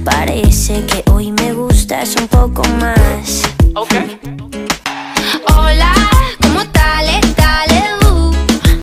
Parece que hoy me gustas un poco más.